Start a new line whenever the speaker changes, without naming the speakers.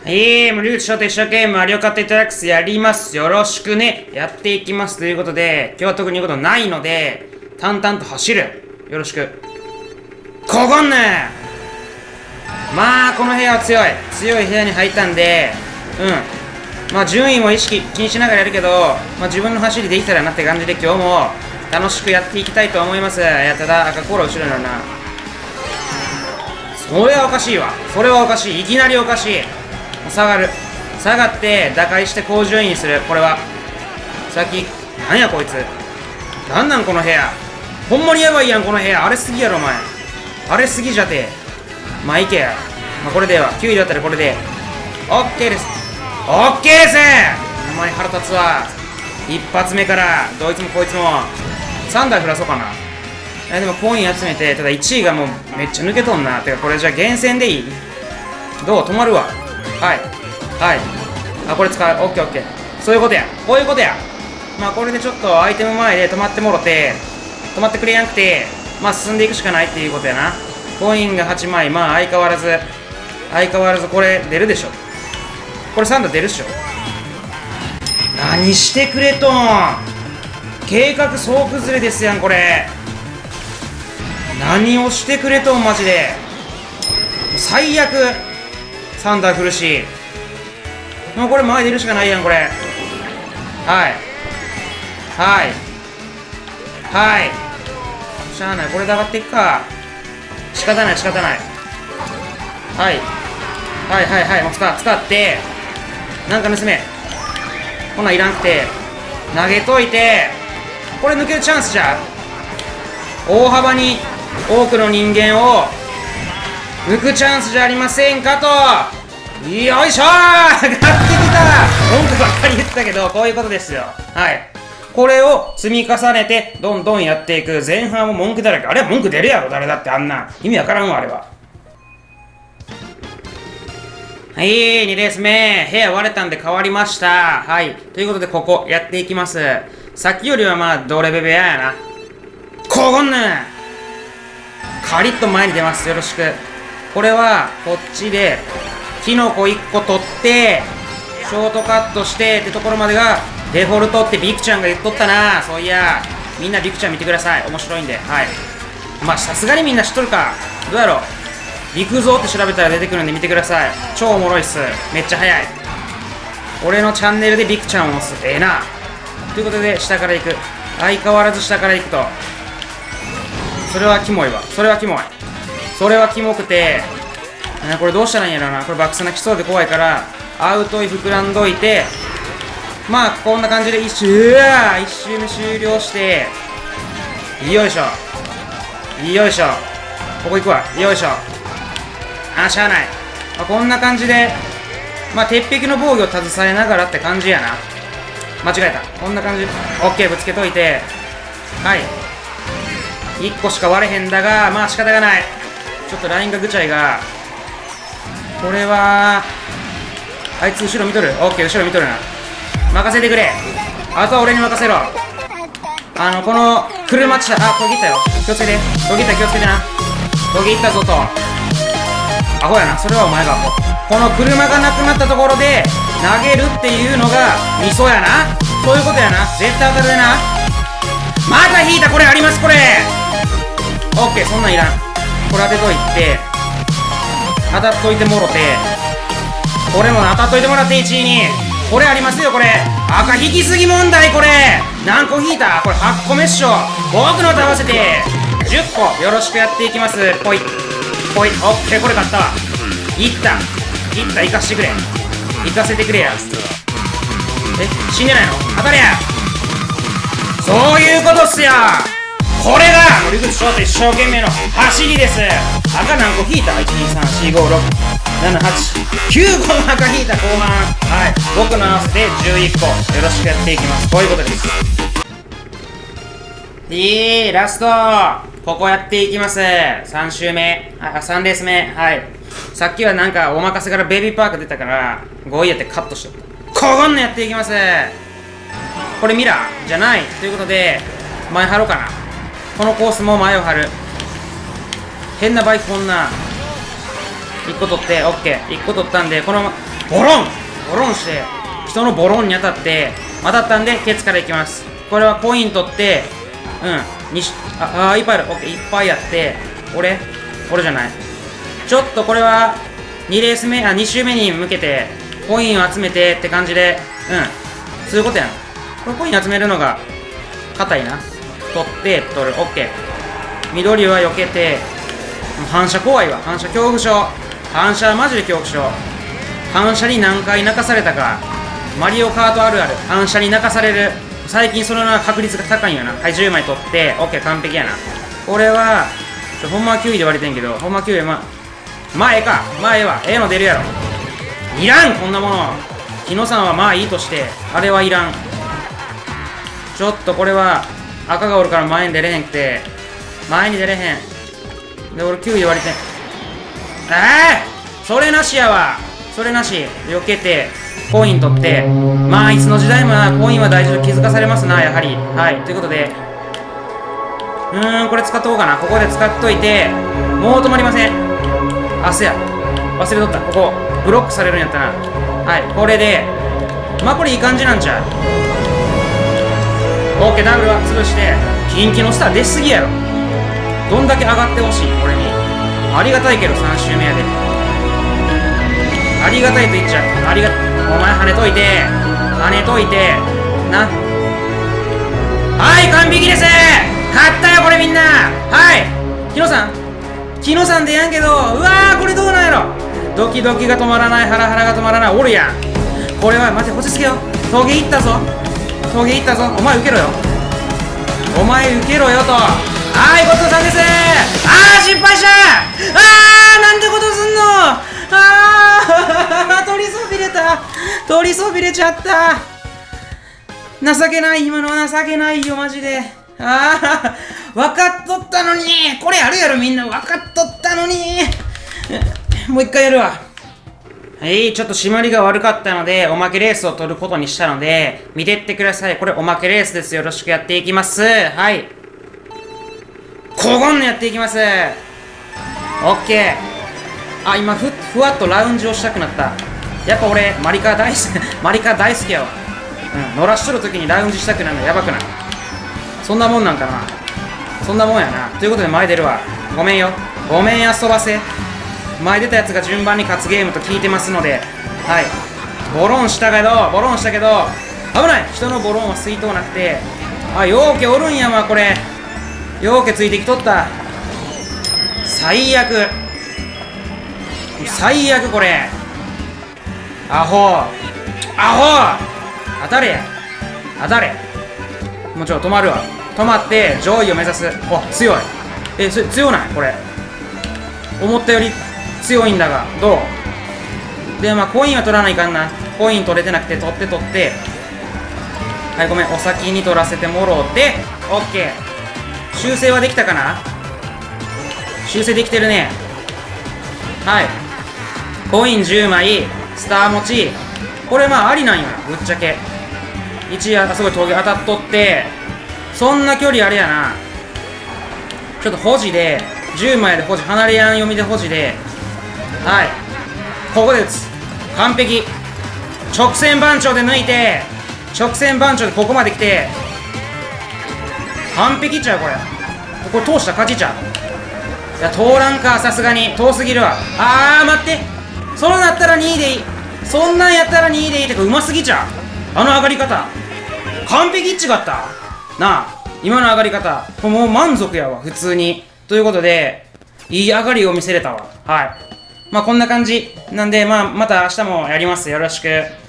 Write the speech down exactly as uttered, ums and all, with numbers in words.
はい、森口翔と一生懸命マリオカートデラックスやります。よろしくね。やっていきます。ということで、今日は特に言うことないので、淡々と走る。よろしく。ここんねまあ、この部屋は強い。強い部屋に入ったんで、うん。まあ、順位も意識、気にしながらやるけど、まあ、自分の走りできたらなって感じで今日も楽しくやっていきたいと思います。いや、ただ、赤コーラ後ろになるな。それはおかしいわ。それはおかしい。いきなりおかしい。下がる。下がって打開して高順位にする。これは先。なんやこいつ。なんなんこの部屋。ほんまにやばいやんこの部屋。荒れすぎやろお前。荒れすぎじゃて。まあいけや。まあこれではきゅういだったらこれでオッケーです。オッケーです。お前腹立つわ。一発目からどいつもこいつもさんだい降らそうかな。えでもコイン集めて、ただいちいがもうめっちゃ抜けとんな。てかこれじゃあ厳選でいい。どう止まるわ。はいはい。あ、これ使う。オッケーオッケー。そういうことや。こういうことや。まあこれでちょっとアイテム前で止まってもろて、止まってくれやんくて、まあ進んでいくしかないっていうことやな。コインがはちまい。まあ相変わらず相変わらずこれ出るでしょ。これさんだ出るっしょ。何してくれとん。計画総崩れですやんこれ。何をしてくれとんマジで。最悪。さんだい振るし、もうこれ前出るしかないやんこれ。はいはいはい。しゃあない。これで上がっていくか。仕方ない仕方ない。はいはいはいはい。もう使使ってなんか盗め。こんなんいらんくて投げといて、これ抜けるチャンスじゃ。大幅に多くの人間を抜くチャンスじゃありませんかと。よいしょー上がってきた。文句ばっかり言ってたけど、こういうことですよ。はい。これを積み重ねて、どんどんやっていく。前半も文句だらけ。あれは文句出るやろ、誰だってあんな。意味わからんわ、あれは。はい、にレース目。部屋割れたんで変わりました。はい。ということで、ここ、やっていきます。さっきよりはまあ、ドレベ部屋やな。ここんねんカリッと前に出ます。よろしく。これはこっちでキノコいっこ取ってショートカットしてってところまでがデフォルトってビクちゃんが言っとったな。そういやみんなビクちゃん見てください。面白いんで。はい。まあさすがにみんな知っとるか。どうやろう。陸蔵って調べたら出てくるんで見てください。超おもろいっす。めっちゃ早い。俺のチャンネルでビクちゃんを押す。ええな。ということで下から行く。相変わらず下から行くとそれはキモいわ。それはキモい。それはキモくて、これどうしたらいいんやろな。これバックスなきそうで怖いからアウトイ膨らんどいて、まあこんな感じで一周うわ一周目終了して、よいしょよいしょ。ここ行くわ。よいしょ。あしゃあない。まあ、こんな感じでまあ鉄壁の防御を携えながらって感じやな。間違えた。こんな感じ。 OK ぶつけといて、はいいっこしか割れへんだが、まあ仕方がない。ちょっとラインがぐちゃいが、これはあいつ後ろ見とる。オッケー後ろ見とるな。任せてくれ。あとは俺に任せろ。あのこの車ちゃあ途切ったよ。気をつけて。途切った気をつけてな。途切ったぞと。アホやな。それはお前がアホ。この車がなくなったところで投げるっていうのがミソやな。そういうことやな。絶対当たるでな。また引いた。これありますこれ。オッケーそんなんいらん。これ当てといて当たっといてもろて、これも当たっといてもらっていちいにこれありますよ。これ赤引きすぎ問題。これ何個引いた。これはっこめっしょ。僕のと合わせてじゅっこよろしくやっていきます。ぽいぽい。オッケーこれ勝ったわ。いったいった。行かしてくれ。行かせてくれや。え死んでないの。当たれや。そういうことっすよ。これが森口翔と一生懸命の走りです。赤何個引いた ?いち、に、さん、し、ご、ろく、なな、はち、きゅうこの赤引いた後半。はい。僕の合わせてじゅういっこ。よろしくやっていきます。こういうことです。いいラスト。ここやっていきます。さん周目。あ、さんレース目。はい。さっきはなんかお任せからベビーパーク出たからごいやってカットしとった。ここんのやっていきます。これミラーじゃない。ということで前張ろうかな。このコースも前を張る。変なバイクこんないっこ取って、オッケー。いっこ取ったんで、このまま、ボロンボロンして、人のボロンに当たって、当たったんで、ケツからいきます。これはコイン取って、うん、にし、あ、あー、いっぱいある。オッケー、いっぱいやって、俺俺じゃない。ちょっとこれは、にレース目、あ、に周目に向けて、コインを集めてって感じで、うん、そういうことやな。これコイン集めるのが、硬いな。取って、取る。オッケー。緑は避けて、反射怖いわ。反射恐怖症。反射はマジで恐怖症。反射に何回泣かされたか。マリオカートあるある。反射に泣かされる。最近それの確率が高いんやな。はい、じゅうまい取って、オッケー、完璧やな。これは、ちょほんまはきゅういで割れてんけど、ほんまきゅうい、ま、まあええか。まあええわ。ええの出るやろ。いらんこんなもの。日野さんはまあいいとして、あれはいらん。ちょっとこれは、赤がおるから前に出れへんくて、前に出れへん。で、俺きゅういで割れてん。ええー、それなしやわ。それなし。避けて、コイン取って、まあいつの時代もな、コインは大事と気づかされますな、やはり。はい、ということで、うーん、これ使っとこうかな。ここで使っといて、もう止まりません。あ、せや。忘れとった。ここ、ブロックされるんやったな。はい、これで、まあこれいい感じなんちゃう。オーケー、ダブルは潰して、キンキのスター出すぎやろ。どんだけ上がってほしい、これに。ありがたいけど、さん周目やで。ありがたいと言っちゃう。ありが、お前跳ねといて、跳ねといて、な。はい、完璧です。勝ったよ、これみんな。はい。日野さん日野さんでやんけど、うわー、これどうなんやろ。ドキドキが止まらない、ハラハラが止まらない、おるやん。これは、待って、落ち着けよ。峠行ったぞ。峠行ったぞ。お前受けろよ。お前受けろよと。はい、ごちそうさんです。あー、失敗した。あー、なんてことすんの。あー、取りそびれた。取りそびれちゃった。情けない。今のは情けないよ、マジで。あー、分かっとったのに。これあるやろ、みんな。分かっとったのに。もう一回やるわ。はい、ちょっと締まりが悪かったので、おまけレースを取ることにしたので、見てってください。これおまけレースです。よろしくやっていきます。はい。こごんのやっていきます。オッケー。あ、今ふ、ふわっとラウンジをしたくなった。やっぱ俺、マリカ大好き、マリカ大好きやわ。うん、乗らしとるときにラウンジしたくなるのやばくない？そんなもんなんかな。そんなもんやな。ということで前出るわ。ごめんよ。ごめん遊ばせ。前出たやつが順番に勝つゲームと聞いてますので、はい。ボロンしたけど、ボロンしたけど、危ない。人のボロンは吸いとうなくて、あ、ヨウケおるんやわ、これ。ヨウケついてきとった。最悪。最悪、これ。アホ。アホ当たれや。当たれ。もうちょ、止まるわ。止まって、上位を目指す。お、強い。え、それ、強ないこれ。思ったより強いんだが、どうで、まあ、コインは取らないかんな。コイン取れてなくて、取って取って。はい、ごめん。お先に取らせてもろうて、オッケー。修正はできたかな。修正できてるね。はい。コインじゅうまい、スター持ち。これまあありなんよな、ぶっちゃけ。一あすごい峠当たっとって、そんな距離あれやな。ちょっと保持で、じゅうまいで保持、離れやん読みで保持で、はい。ここで打つ。完璧。直線番長で抜いて、直線番長でここまで来て、完璧っちゃう、これ。これ通した勝ちちゃう。いや、通らんか、さすがに。遠すぎるわ。あー、待って。そうなったらにいでいい。そんなんやったらにいでいいってか、うますぎちゃう。あの上がり方。完璧っちがったなあ。今の上がり方。もう満足やわ、普通に。ということで、いい上がりを見せれたわ。はい。まあ、こんな感じ。なんで、まあ、また明日もやります。よろしく。